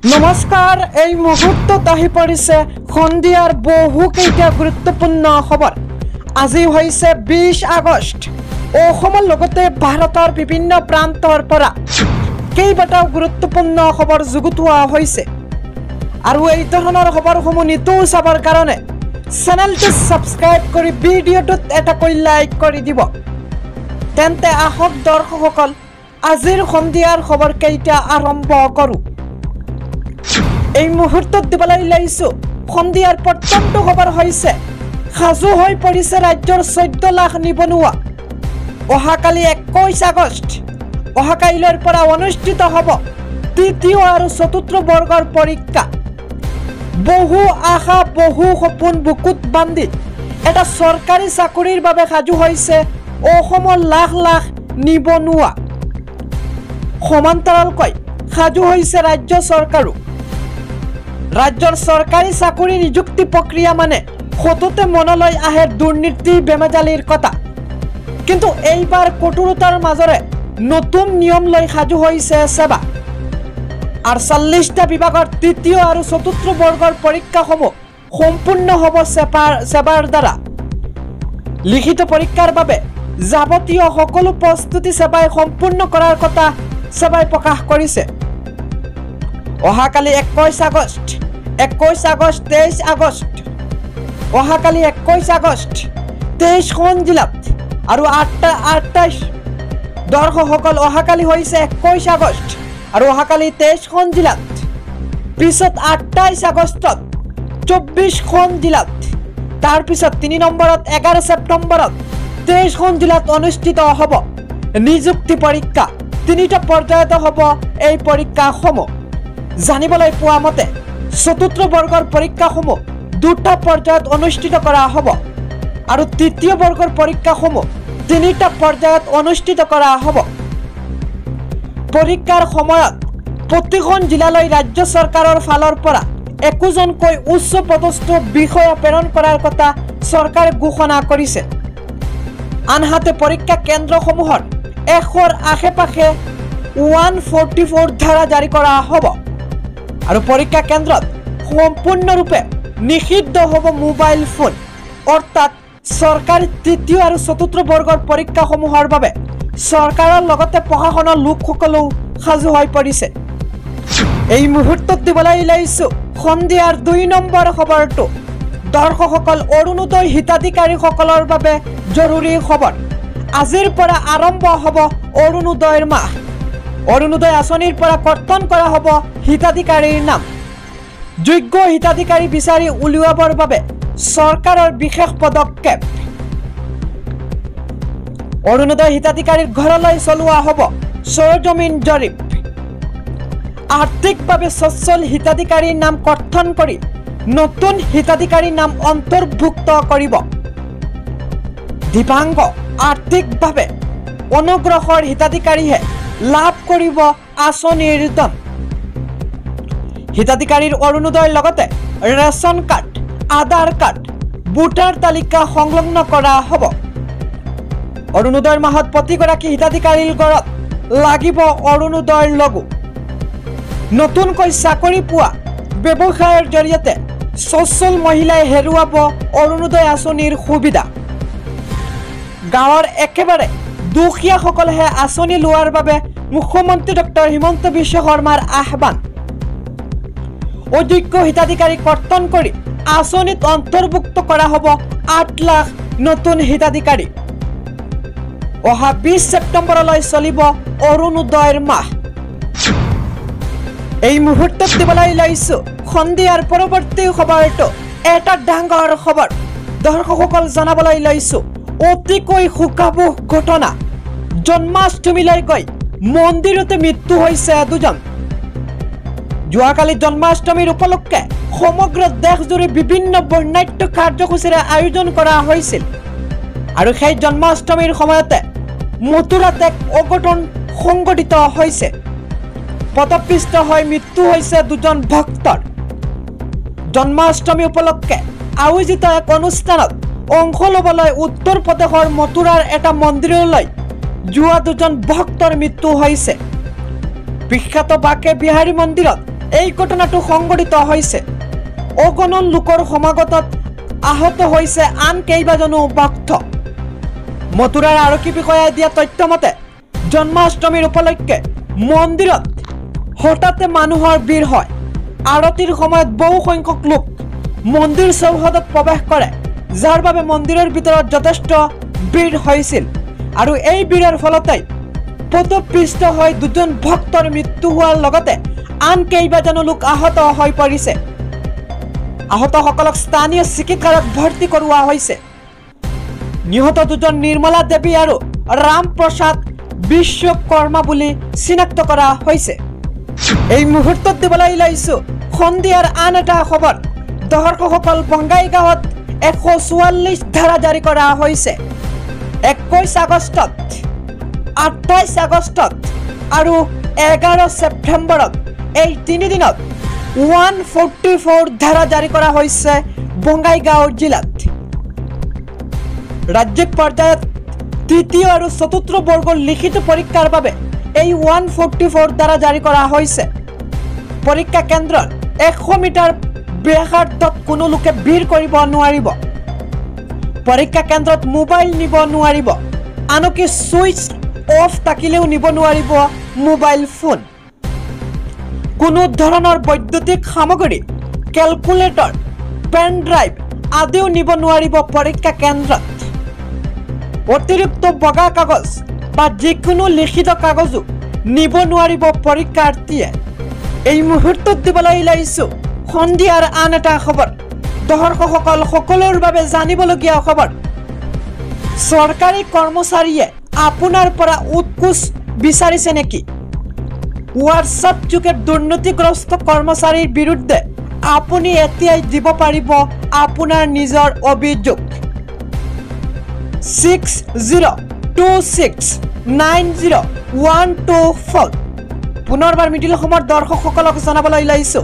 নমস্কাৰ এই মুহূৰ্তত আহি পৰিছে সন্ধিয়াৰ বহুকেইটা গুৰুত্বপূৰ্ণ খবৰ। আজি হৈছে 20 আগষ্ট। অসমৰ লগতে ভাৰতৰ বিভিন্ন প্ৰান্তৰ পৰা কেইবাটাও গুৰুত্বপূৰ্ণ খবৰ যুগুতোৱা হৈছে আৰু এই ধৰণৰ খবৰসমূহ নিতৌ চাবৰ কাৰণে চেনেলটো সাবস্ক্ৰাইব কৰি ভিডিঅ'টোত এটাকৈ লাইক কৰি দিব। তেন্তে আহক দৰ্শকসকল আজিৰ সন্ধিয়াৰ খবৰ কেইটা আৰম্ভ কৰোঁ। এই মুহূৰ্তত দিবলৈ লাইছো সন্ধিয়াৰ প্ৰথমটো খবৰ হৈছে সাজু হৈ পৰিছে ৰাজ্যৰ 14 লাখ নিবনুৱা। অহাকালি 21 আগষ্ট অহাকাইলৈৰ পৰা অনুষ্ঠিত হ'ব তৃতীয় আৰু চতুৰ্থ বৰ্গৰ পৰীক্ষা। বহু আশা বহু সপোন বুকুত বান্ধি এটা চৰকাৰী চাকৰিৰ বাবে সাজু হৈছে অসমৰ লাখ লাখ নিবনুৱা। সমান্তৰালকৈ সাজু হৈছে ৰাজ্য চৰকাৰো। ৰাজ্যৰ চৰকাৰী চাকৰি নিযুক্তি প্ৰক্ৰিয়া মানে সততে মনলৈ আহে দুৰ্নীতি বেমেজালিৰ কথা, কিন্তু এইবাৰ কঠোৰতাৰ মাজৰে নতুন নিয়ম লৈ সাজু হৈছে সেৱা। 48টা বিভাগৰ তৃতীয় আৰু চতুৰ্থ বৰ্গৰ পৰীক্ষাসমূহ সম্পূৰ্ণ হ'ব সেৱাৰ দ্বাৰা। লিখিত পৰীক্ষাৰ বাবে যাৱতীয় সকলো প্ৰস্তুতি সেৱাই সম্পূৰ্ণ কৰাৰ কথা সেৱাই প্ৰকাশ কৰিছে। অহাকালি 21 আগষ্ট 23 আগষ্ট অহাকালি 21 আগষ্ট 23খন জিলাত আৰু 28 দৰ্শকসকল অহাকালি হৈছে 21 আগষ্ট আৰু অহাকালি 23খন জিলাত, পিছত 28 আগষ্টত 24খন জিলাত, তাৰপিছত 3 নম্বৰত 11 ছেপ্টেম্বৰত 23খন জিলাত অনুষ্ঠিত হ'ব নিযুক্তি পৰীক্ষা। 3টা পৰ্যায়ত হ'ব এই পৰীক্ষাসমূহ। জানিবলৈ পোৱা মতে চতুৰ্থ বৰ্গৰ পৰীক্ষাসমূহ 2টা পৰ্যায়ত অনুষ্ঠিত কৰা হ'ব আৰু তৃতীয় বৰ্গৰ পৰীক্ষাসমূহ 3টা পৰ্যায়ত অনুষ্ঠিত কৰা হ'ব। পৰীক্ষাৰ সময়ত প্ৰতিখন জিলালৈ ৰাজ্য চৰকাৰৰ ফালৰ পৰা 21জনকৈ উচ্চ পদস্থ বিষয়া প্ৰেৰণ কৰাৰ কথা চৰকাৰে ঘোষণা কৰিছে। আনহাতে পৰীক্ষা কেন্দ্ৰসমূহৰ 100ৰ আশে-পাশে 144 ধাৰা জাৰি কৰা হ'ব আৰু পৰীক্ষা কেন্দ্ৰত সম্পূৰ্ণৰূপে নিষিদ্ধ হ'ব মোবাইল ফোন। অৰ্থাৎ চৰকাৰী তৃতীয় আৰু চতুৰ্থ বৰ্গৰ পৰীক্ষাসমূহৰ বাবে চৰকাৰৰ লগতে প্ৰশাসনৰ লোকসকলেও সাজু হৈ পৰিছে। এই মুহূৰ্তত দিবলৈ লাইছো সন্ধিয়াৰ 2 নম্বৰ খবৰটো। দৰ্শকসকল অৰুণোদয় হিতাধিকাৰীসকলৰ বাবে জৰুৰী খবৰ। আজিৰ পৰা আৰম্ভ হ'ব অৰুণোদয়ৰ মাহ। অৰুণোদয় আঁচনিৰ পৰা কৰ্তন কৰা হ'ব হিতাধিকাৰীৰ নাম। যোগ্য হিতাধিকাৰী বিচাৰি উলিয়াবৰ বাবে চৰকাৰৰ বিশেষ পদক্ষেপ। অৰুণোদয় হিতাধিকাৰীৰ ঘৰলৈ চলোৱা হ'ব সৰজমিন জৰীপ। আৰ্থিকভাৱে সচ্ছল হিতাধিকাৰীৰ নাম কৰ্তন কৰি নতুন হিতাধিকাৰীৰ নাম অন্তৰ্ভুক্ত কৰিব। দিব্যাংগ আৰ্থিকভাৱে অনুগ্ৰহৰ হিতাধিকাৰীহে লাভ কৰিব আঁচনিৰ ধন। হিতাধিকাৰীৰ অৰুণোদয়ৰ লগতে ration card, Aadhaar card, voter তালিকা সংলগ্ন কৰা হ'ব। অৰুণোদয়ৰ মাহত প্ৰতিগৰাকী হিতাধিকাৰীৰ ঘৰত লাগিব অৰুণোদয়ৰ লগো। নতুনকৈ চাকৰি পোৱা ব্যৱসায়ৰ জৰিয়তে সচ্ছল মহিলাই হেৰুৱাব অৰুণোদয় আঁচনিৰ সুবিধা। গাঁৱৰ একেবাৰে দুখীয়াসকলেহে আঁচনি লোৱাৰ বাবে মুখ্যমন্ত্ৰী ডক্টৰ হিমন্ত বিশ্ব শৰ্মাৰ আহ্বান। অযোগ্য হিতাধিকাৰী কৰ্তন কৰি আঁচনিত অন্তৰ্ভুক্ত কৰা হ'ব 8 লাখ নতুন হিতাধিকাৰী। অহা 20 ছেপ্টেম্বৰলৈ চলিব অৰুণোদয়ৰ মাহ। এই মুহূৰ্তত দিবলৈ লাইছো সন্ধিয়াৰ পৰৱৰ্তী খবৰটো। এটা ডাঙৰ খবৰ দৰ্শকসকল জনাবলৈ লৈছো অতিকৈ শোকাবহ ঘটনা। জন্মাষ্টমীলৈ গৈ মন্দিৰতে মৃত্যু হৈছে 2জন। যোৱাকালি জন্মাষ্টমীৰ উপলক্ষে সমগ্ৰ দেশজুৰি বিভিন্ন বৰ্ণাঢ্য কাৰ্যসূচীৰে আয়োজন কৰা হৈছিল আৰু সেই জন্মাষ্টমীৰ সময়তে মথুৰাত এক অঘটন সংঘটিত হৈছে। পথপিষ্ট হৈ মৃত্যু হৈছে 2জন ভক্তৰ। জন্মাষ্টমী উপলক্ষে আয়োজিত এক অনুষ্ঠানত অংশ ল'বলৈ উত্তৰ প্ৰদেশৰ মথুৰাৰ এটা মন্দিৰলৈ যোৱা 2জন ভক্তৰ মৃত্যু হৈছে। বিখ্যাত বাকে বিহাৰী মন্দিৰত এই ঘটনাটো সংঘটিত হৈছে অগণন লোকৰ সমাগতত আহত হৈছে আন কেইবাজনো ভক্ত মথুৰাৰ আৰক্ষী বিষয়াই দিয়া তথ্য মতে জন্মাষ্টমীৰ উপলক্ষে মন্দিৰত হঠাতে মানুহৰ ভিৰ হয় আৰতিৰ সময়ত বহু সংখ্যক লোক মন্দিৰ চৌহদত প্ৰৱেশ কৰে যাৰ বাবে মন্দিৰৰ ভিতৰত যথেষ্ট ভিৰ হৈছিল আৰু এই ভিৰৰ ফলতেই পদপিষ্ট হৈ দুজন ভক্তৰ মৃত্যু হোৱাৰ লগতে আন কেইবাজনো লোক আহত হৈ পৰিছে আহতসকলক স্থানীয় চিকিৎসালয়ত ভৰ্তি কৰোৱা হৈছে নিহত দুজন নিৰ্মলা দেৱী আৰু ৰাম প্ৰসাদ বিশ্বকৰ্মা বুলি চিনাক্ত কৰা হৈছে এই মুহূৰ্তত দিবলৈ লৈছো সন্ধিয়াৰ আন এটা খবৰ দৰ্শকসকল বঙাইগাঁৱত 144 ধাৰা জাৰি কৰা হৈছে 21 আগষ্টত 28 আগষ্টত আৰু 11 ছেপ্টেম্বৰত এই 3 দিনত 144 ধাৰা জাৰি কৰা হৈছে বঙাইগাঁও জিলাত ৰাজ্যিক পৰ্যায়ত তৃতীয় আৰু চতুৰ্থ বৰ্গৰ লিখিত পৰীক্ষাৰ বাবে এই 144 ধাৰা জাৰি কৰা হৈছে পৰীক্ষা কেন্দ্ৰত 100 মিটাৰ ব্যাসাৰ্ধত কোনো লোকে ভিৰ কৰিব নোৱাৰিব পৰীক্ষা কেন্দ্ৰত মোবাইল নিব নোৱাৰিব আনকি সুইচ অফ থাকিলেও নিব নোৱাৰিব মোবাইল ফোন কোনো ধৰণৰ বৈদ্যুতিক সামগ্ৰী ক্যালকুলেটৰ পেন ড্ৰাইভ আদিও নিব নোৱাৰিব পৰীক্ষা কেন্দ্ৰত অতিৰিক্ত বগা কাগজ বা যিকোনো লিখিত কাগজো নিব নোৱাৰিব পৰীক্ষাৰ্থীয়ে এই মুহূৰ্তত দিবলৈ লৈছো সন্ধিয়াৰ আন এটা খবৰ দৰ্শকসকল সকলোৰ বাবে জানিবলগীয়া খবৰ চৰকাৰী কৰ্মচাৰীয়ে আপোনাৰ পৰা উৎকোচ বিচাৰিছে নেকি হোৱাটছআপ যোগে দুৰ্নীতিগ্ৰস্ত কৰ্মচাৰীৰ বিৰুদ্ধে আপুনি এতিয়াই দিব পাৰিব আপোনাৰ নিজৰ অভিযোগ 60269012 পুনৰবাৰ মিডিল অসমৰ দৰ্শকসকলক জনাবলৈ লৈছো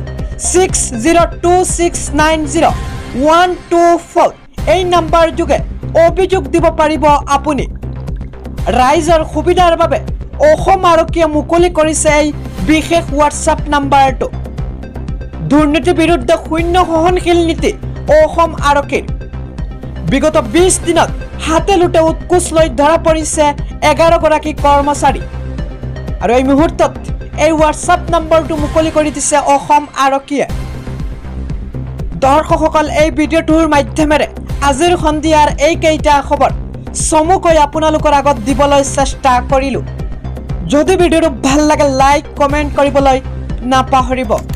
60269012 এই নম্বৰ যোগে অভিযোগ দিব পাৰিব আপুনি ৰাইজৰ সুবিধাৰ বাবে অসম আৰক্ষীয়ে মুকলি কৰিছে এই বিশেষ হোৱাটছআপ নম্বৰটো দুৰ্নীতি বিৰুদ্ধে শূন্য সহনশীল নীতি অসম আৰক্ষীৰ বিগত 20 দিনত হাতে লুটে উৎকোচ লৈ ধৰা পৰিছে 11 গৰাকী কৰ্মচাৰী আৰু এই মুহূৰ্তত এই হোৱাটছআপ নম্বৰটো মুকলি কৰি দিছে অসম আৰক্ষীয়ে দৰ্শকসকল এই ভিডিঅ'টোৰ মাধ্যমেৰে আজিৰ সন্ধিয়াৰ এই কেইটা খবৰ চমুকৈ আপোনালোকৰ আগত দিবলৈ চেষ্টা কৰিলো যদি ভিডিঅ'টো ভাল লাগে লাইক কমেন্ট কৰিবলৈ নাপাহৰিব